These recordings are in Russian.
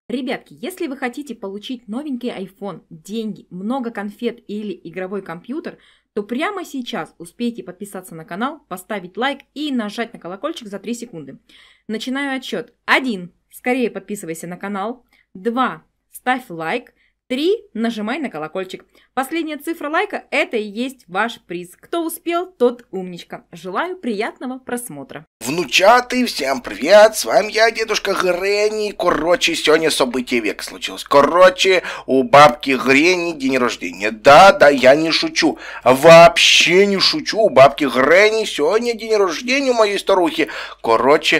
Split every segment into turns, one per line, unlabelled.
Ребятки, если вы хотите получить новенький iPhone, деньги, много конфет или игровой компьютер, то прямо сейчас успейте подписаться на канал, поставить лайк и нажать на колокольчик за 3 секунды. Начинаю отсчет. 1. Скорее подписывайся на канал. 2. Ставь лайк. 3. Нажимай на колокольчик. Последняя цифра лайка – это и есть ваш приз. Кто успел, тот умничка. Желаю приятного просмотра.
Внучаты, всем привет, с вами я, дедушка Гренни. Короче, сегодня событие века случилось. Короче, у бабки Гренни день рождения. Да, я не шучу, вообще не шучу. У бабки Гренни сегодня день рождения у моей старухи. Короче,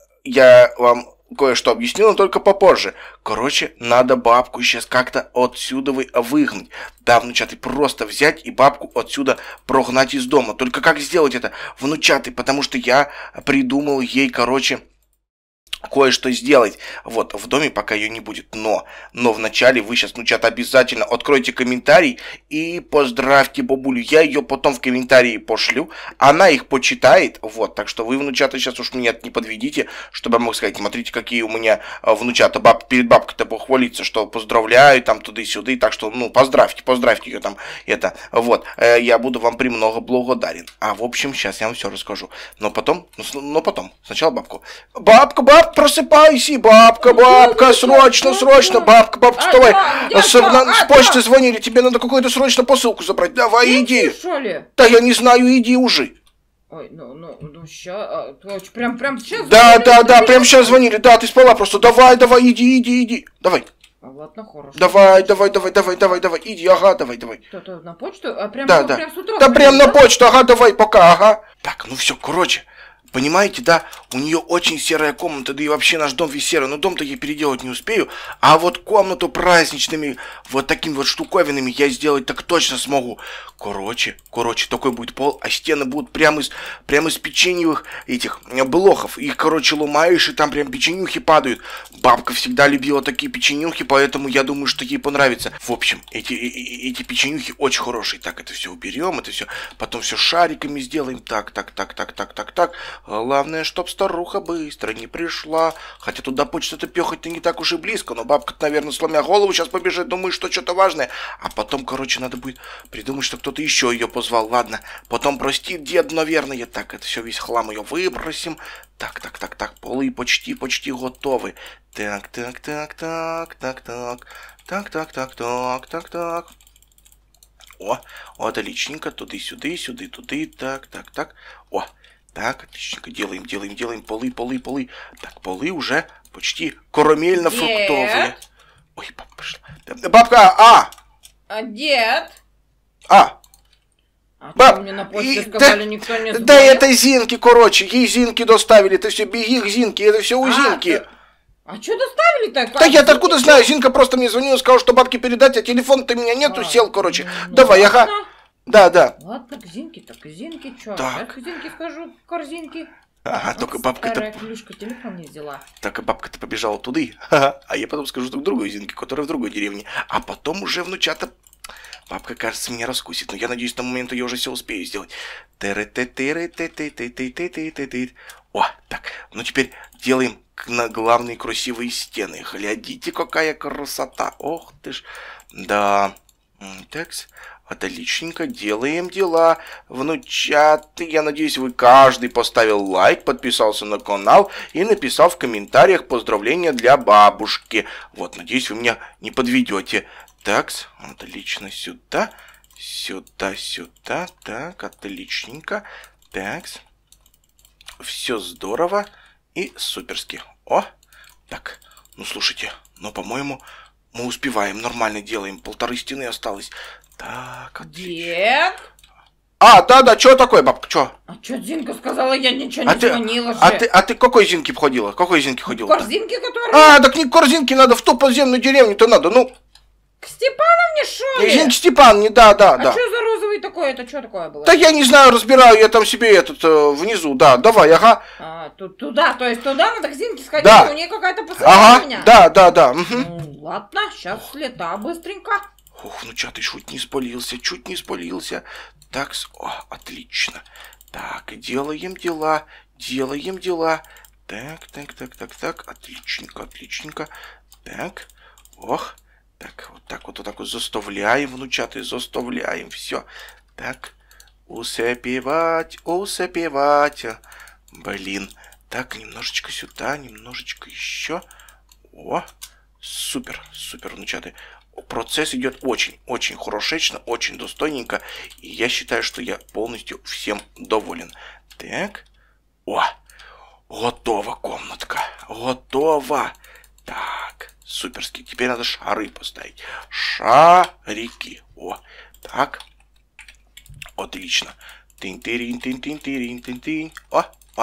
я вам кое-что объясню, но только попозже. Короче, надо бабку сейчас как-то отсюда выгнать. Да, внучатый, просто взять и бабку отсюда прогнать из дома. Только как сделать это, внучатый? Потому что я придумал ей, короче, кое-что сделать. Вот, в доме пока ее не будет. Но вначале вы сейчас, внучата, обязательно откройте комментарий и поздравьте бабулю. Я ее потом в комментарии пошлю. Она их почитает. Вот, так что вы, внучата, сейчас уж меня не подведите, чтобы я мог сказать, смотрите, какие у меня внучата. Перед бабкой-то похвалиться, что поздравляю, там, туда-сюда. Так что, поздравьте ее там, это. Вот, я буду вам премного благодарен. А, в общем, сейчас я вам все расскажу. Но потом, сначала бабку. Бабка, просыпайся, бабка, срочно, бабка, вставай. С почты звонили, тебе надо какую-то срочно посылку забрать. Давай, иди. Да я не знаю, иди уже.
Ой, сейчас, прям сейчас?
Да, прям сейчас звонили, да, ты спала просто. Давай, иди. Давай.
Ладно, хорошо.
Давай, иди, ага, давай.
Что, на почту? А прям,
да.
Прям с утра?
Да, прям на почту, ага, давай, пока, ага. Так, все, короче. Понимаете, да, у нее очень серая комната, да и вообще наш дом весь серый, но дом-то я переделать не успею, а вот комнату праздничными вот такими вот штуковинами я сделать так точно смогу. Короче, такой будет пол, а стены будут прямо из печеньевых этих блохов. Их, короче, ломаешь, и там прям печенюхи падают. Бабка всегда любила такие печенюхи, поэтому я думаю, что ей понравится. В общем, эти печенюхи очень хорошие. Так, это все уберем, это все, потом все шариками сделаем. Так. Главное, чтоб старуха быстро не пришла. Хотя туда почта-то пехать-то не так уж и близко. Но бабка-то, наверное, сломя голову, сейчас побежит, думает, что что-то важное. А потом, короче, надо будет придумать, что кто-то еще ее позвал. Ладно, потом простит дед, наверное. Так, это все, весь хлам ее выбросим. Так. Полы почти готовы. Так. О, отличненько. Туды-сюды, туды. Так. О. Так, отличненько, делаем полы. Так, полы уже почти карамельно-фруктовые. Ой, бабка пришла. Бабка,
Дед?
Баб,
мне на почте сказали, никто не звонит?
Да это Зинки, короче, ей Зинки доставили, это все, беги к Зинке, это все у Зинки.
А что доставили-то?
Да я-то откуда знаю, Зинка просто мне звонила, сказала, что бабке передать, а телефон-то у меня нету, сел, короче. Давай, ага. Да.
Ладно, к Зинке, что?
Так.
Я к Зинке скажу, корзинки.
Ага, только бабка-то...
Старая клюшка телефон не взяла.
Так и бабка-то побежала туда, а я потом скажу другой Зинке, которая в другой деревне. А потом уже внучата... Бабка, кажется, меня раскусит, но я надеюсь, к тому моменту я уже все успею сделать. О, так, теперь делаем на главные красивые стены. Глядите, какая красота. Ох ты ж. Да. Такс. Отличненько, делаем дела. Внучаты, я надеюсь, вы каждый поставил лайк, подписался на канал и написал в комментариях поздравления для бабушки. Вот, надеюсь, вы меня не подведете. Такс, отлично, сюда. Так, отличненько. Такс. Все здорово и суперски. О, так, слушайте, по-моему, мы успеваем, нормально делаем. 1,5 стены осталось. Так,
Дед?
Да, что такое, бабка, что?
А что Зинка сказала, я ничего не звонила же.
А ты к какой Зинке входила? К
корзинке, которая...
Так не к корзинке надо, в ту подземную деревню-то надо,
К Степановне, что ли?
Зинке Степановне, да.
А что за розовый такой, это что такое было?
Да я не знаю, разбираю, я там себе внизу, да, давай, ага.
Туда надо к Зинке сходить, да. У нее какая-то посылка у меня.
Да.
Ладно, сейчас слета быстренько.
Ох, внучатый чуть не спалился. Так, отлично. Так, делаем дела. Так, отличненько. Так, ох. Так, вот так вот заставляем, внучаты, заставляем. Все. Так, усыпивать. Блин. Так, немножечко сюда, немножечко еще. О, супер, внучаты. Процесс идет очень хорошечно, очень достойненько. И я считаю, что я полностью всем доволен. Так, о, готова комнатка, готова. Так, суперски. Теперь надо шары поставить. Шарики. О, так. Отлично. Тынь-тыринь-тынь-тынь-тыринь-тынь-тынь. О.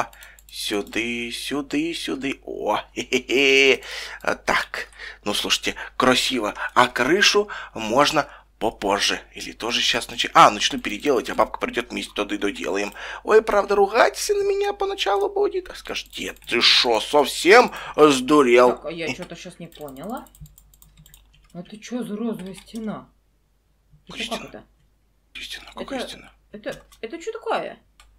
Сюды. О, хе-хе-хе. Так, ну слушайте, красиво. А крышу можно попозже. Или тоже сейчас начну переделать, а бабка придет, вместе туда и доделаем. Ой, правда, ругаться на меня поначалу будет. А скажет, дед, ты шо, совсем сдурел?
Так, а я что-то сейчас не поняла. Это что за розовая стена? Это как это?
Какая стена?
Это что такое?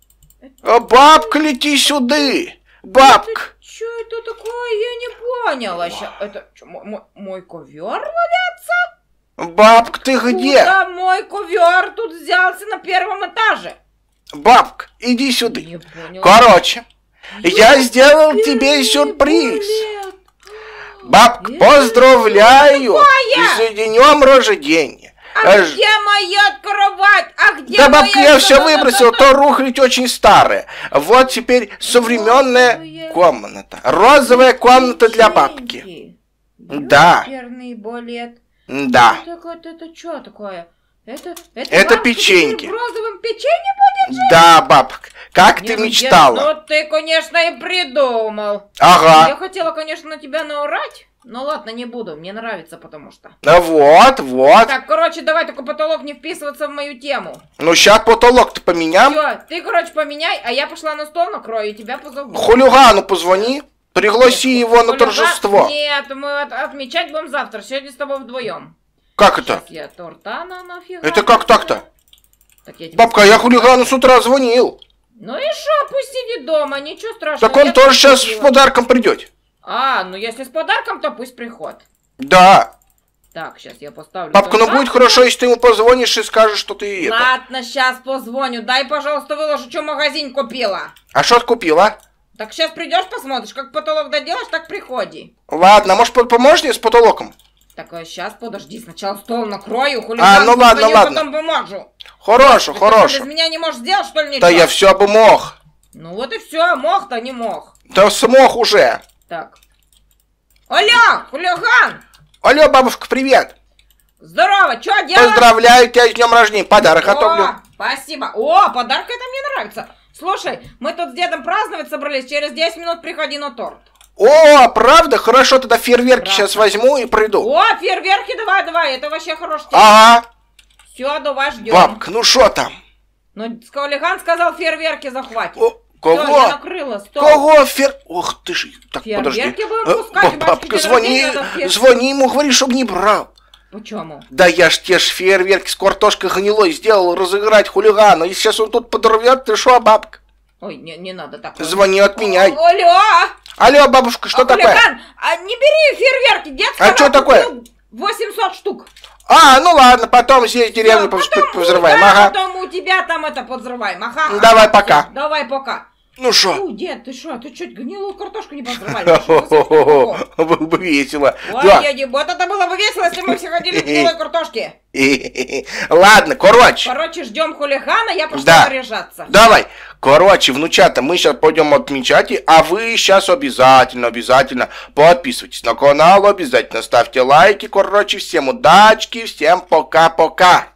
Бабка, лети сюда! Бабка!
Что это такое? Я не поняла. Это что, мой ковер валяется?
Бабка, ты где?
Куда мой ковер тут взялся на первом этаже?
Бабка, иди сюда.
Не поняла.
Короче, я сделал тебе сюрприз. Бабка, поздравляю с днем рождения.
А где моя кровать? А где
да,
моя...
бабка, я все выбросил, то рухлядь очень старая. Вот теперь современная комната. Розовая комната для бабки. Да.
Балет.
Да.
Это что такое?
Это печеньки.
В розовом печенье будет жить?
Да, бабка. Как ты мечтала?
Ну ты, конечно, и придумал.
Ага.
Я хотела, конечно, на тебя наорать. Ну ладно, не буду, мне нравится, потому что.
Вот.
Так, короче, давай только потолок не вписываться в мою тему.
Ну, сейчас потолок-то поменяем.
Все, ты, короче, поменяй, а я пошла на стол накрою и тебя позову.
Хулигану позвони, пригласи его на торжество.
Нет, мы отмечать будем завтра, сегодня с тобой вдвоем.
Как это?
Сейчас я торта нафига.
Это как так-то?
Так
бабка, я хулигану с утра звонил.
Ну и шо, пусть сидит дома, ничего страшного.
Так он тоже сейчас с подарком придет.
А, ну если с подарком, то пусть приходит.
Да.
Так, сейчас я поставлю.
Бабка, ну будет хорошо, если ты ему позвонишь и скажешь, что ты это.
Ладно, сейчас позвоню. Дай, пожалуйста, выложу, что в магазин купила.
А что ты купила?
Так сейчас придешь, посмотришь, как потолок доделаешь, так приходи.
Ладно, может поможешь мне с потолоком?
Так, сейчас подожди, сначала стол накрою, хулиган.
Ну ладно.
Потом поможу.
Хорошо.
Ты без меня не можешь сделать, что ли, ничего?
Да я все бы мог.
Ну вот и все, мог-то не мог.
Да смог уже.
Так. Алло, хулиган!
Алло, бабушка, привет.
Здорово, что делаешь?
Поздравляю тебя с днем рождения, подарок готовлю.
Спасибо. О, подарок это мне нравится. Слушай, мы тут с дедом праздновать собрались, через 10 минут приходи на торт.
О, правда? Хорошо, тогда фейерверки сейчас возьму и приду.
О, фейерверки давай, это вообще хорошая тема.
Ага.
Все, давай ждем.
Бабка, ну что там?
Ну, хулиган сказал, фейерверки захватит.
Кого?
Всё, я накрыла стол.
Кого Ох ты ж. Так,
фейерверки
подожди.
будем пускать,
Бабка, звони ему, говори, чтобы не брал.
Почему?
Да я ж те ж фейерверки с картошкой гнилой сделал разыграть хулигана. И сейчас он тут подорвет, ты шо, бабка?
Ой, не надо так.
Звони, отменяй.
Алло!
Алло, бабушка, что такое?
Хулиган, не бери фейерверки, дед сказал,
что такое?
800 штук.
Ну ладно, потом здесь деревню взрываем,
да, потом у тебя там это подзрываем, ага.
Давай пока.
Давай пока.
Ну шо?
Дед, ты что, ты чуть гнилую картошку не подрывали?
Было бы весело.
Ой, вот это было бы весело, если мы все ходили к гнилой картошке.
Ладно,
короче, ждем хулигана, я пошла наряжаться.
Давай. Короче, внучата, мы сейчас пойдем отмечать, а вы сейчас обязательно подписывайтесь на канал, обязательно ставьте лайки. Короче, всем удачки, всем пока-пока.